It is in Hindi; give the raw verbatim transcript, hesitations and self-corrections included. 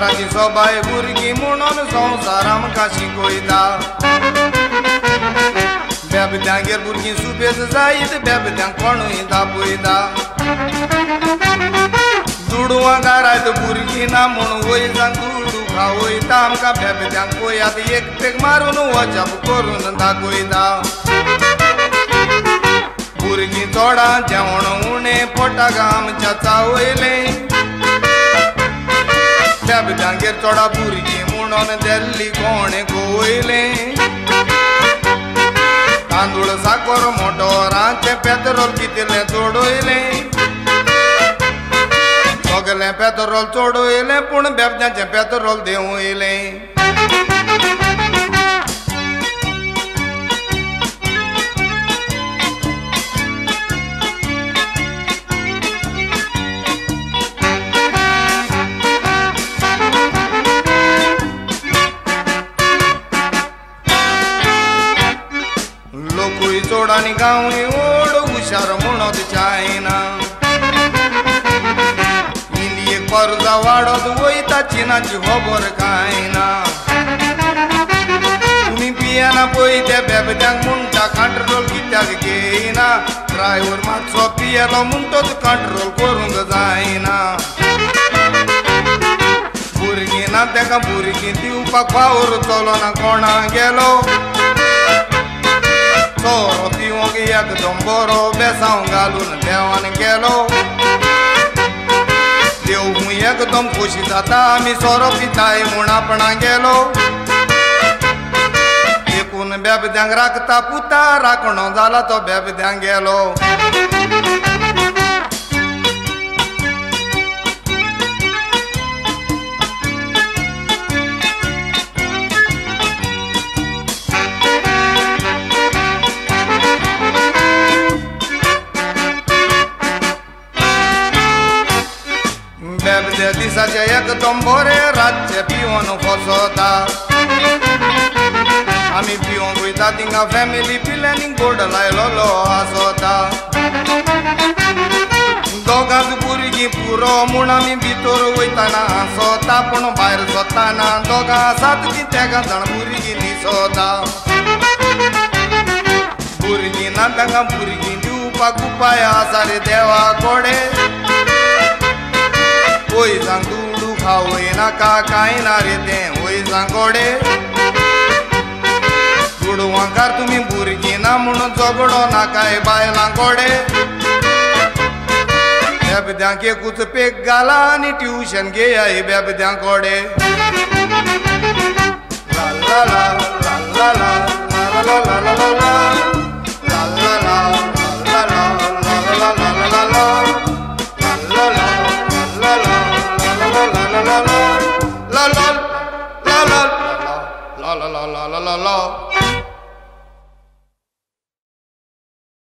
घराची सोबाय भुरगीं म्हणून संवसाराम काशी कोयता बेबद्यांगेर भुरगीं सुबेज जायत बेबद्यांक कोणूय दापयता दुडवां घरांत भुरगीं ना म्हणून वयजांक दुडू खावयता आमकां बेबद्यांक पळयात एक पेग मारून वचप करून दाखयता भुरगीं चोडां जेवण उणें पोटाक आमच्या चावयलें बेबद्यांगेर चोडा भुरगीं म्हणून देल्ली कोणें गोवयलें तांदूळ साकर मोटोरांचें पेत्रोल कितलें चोडयलें सगलें पेत्रोल चोडयलें पूण बेबद्यांचें पेत्रोल देंवयलें लोकूय चोड आनी गांवूय ओड हुशार म्हणत चायना इंडियेक कर्जा वाडत वयता चिनाची खबर कांय ना तुमी पियेना पळय ते बेबद्यांक म्हणटा कंट्रोल कित्याक घेयना ड्रायव्हर मातसो पियेलो म्हणटच कंट्रोल करूंक जायना भुरगीं ना तेका भुरगीं दिवपाक फावोर चलो ना कोणा गेलो सोरो पिवंक एकदम बरो बेसांव घालून देवान गेलो देव एकदम खोशी जाता आमी सोरो पिताय म्हूण आपणा गेलो देखून बेबद्यांक राखता पुता राखणो जाला तो बेबद्यांक गेलो बेबदे दिसाचे एकदम बरे रातचे पिवन फसता आमी पिवंक वयता थिंगा फॅमिली प्लॅनिंग बोर्ड लायलोलो आसता दोगांच भुरगीं पुरो म्हूण आमी भितर वयताना आसता पूण भायर सरताना दोगां आसात ती तेगा जाण भुरगीं दिसता भुरगीं ना तांकां भुरगीं दिवपाक उपाय आसा रे देवा कोडे वयजांक दुडू खावय नाका कांय ना रे तें वयजांक गोडे दुडवांकार तुमी भुरगीं ना म्हणून झगडो नाकाय बायलांक गोडे बेबद्यांक एकूच पेक घाला आनी ट्युशन घेयाय बेबद्यांक गोडे ला ला ला ला ला ला ला ला ला ला la la la la la la la la la la la